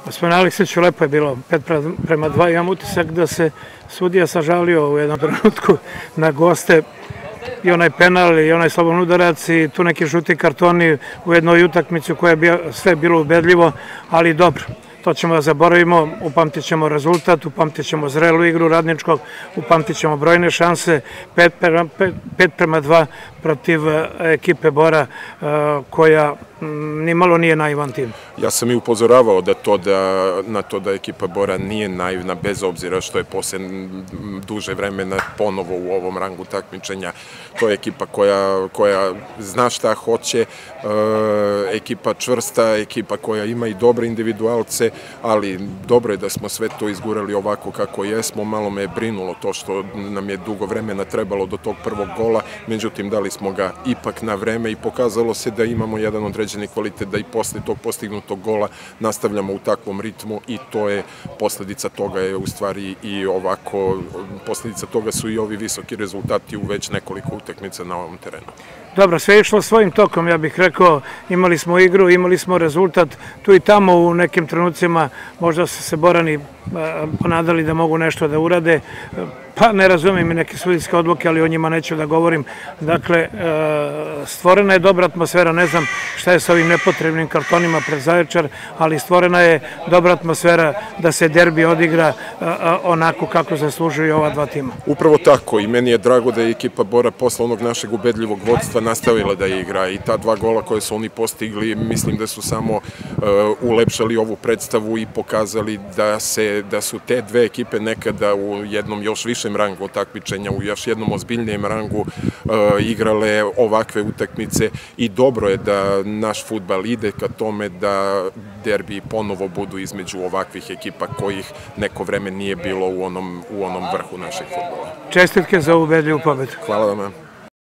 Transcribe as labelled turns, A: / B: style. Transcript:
A: Gospodin Aleksiću, lepo je bilo, 5:2, imam utisak da se sudija sažalio u jednom trenutku na goste, i onaj penal i onaj slobodan udarac i tu neki žuti kartoni u jednoj utakmici koja je sve bilo ubedljivo, ali dobro. To ćemo da zaboravimo, upamtit ćemo rezultat, upamtit ćemo zrelu igru Radničkog, upamtit ćemo brojne šanse, 5:2 protiv ekipe Bora koja nimalo nije naivan tim.
B: Ja sam i upozoravao na to da ekipa Bora nije naivna, bez obzira što je posle duže vremena ponovo u ovom rangu takmičenja. To je ekipa koja zna šta hoće, ekipa čvrsta, ekipa koja ima i dobre individualce, ali dobro je da smo sve to izgurali ovako kako jesmo. Malo me je brinulo to što nam je dugo vremena trebalo do tog prvog gola, međutim dali smo ga ipak na vreme i pokazalo se da imamo jedan određeni kvalitet da i posle tog postignutog gola nastavljamo u takvom ritmu i to je posledica toga je u stvari i ovako, posledica toga su i ovi visoki rezultati u već nekoliko utakmica na ovom terenu.
A: Dobro, sve je išlo svojim tokom, ja bih rekao, imali smo igru, imali smo rezultat, tu i tamo u nekim trenucima možda su se Borani ponadali da mogu nešto da urade, pa ne razumijem i neke sudijske odluke, ali o njima neću da govorim. Dakle, stvorena je dobra atmosfera, ne znam šta je sa ovim nepotrebnim kartonima pred Zaječar, ali stvorena je dobra atmosfera da se derbi odigra onako kako zaslužuju ova dva tima.
B: Upravo tako i meni je drago da je ekipa Bora posle onog našeg ubedljivog vodstva nastavila da igra i ta dva gola koje su oni postigli, mislim da su samo ulepšali ovu predstavu i pokazali da su te dve ekipe nekada u jednom još višem rangu takmičenja, u još jednom ozbiljnijem rangu igrale ovakve utakmice i dobro je da naš fudbal ide ka tome da derbi ponovo budu između ovakvih ekipa kojih neko vreme nije bilo u onom vrhu našeg fudbala.
A: Čestitke za ubedljivu pobedu.
B: Hvala vam.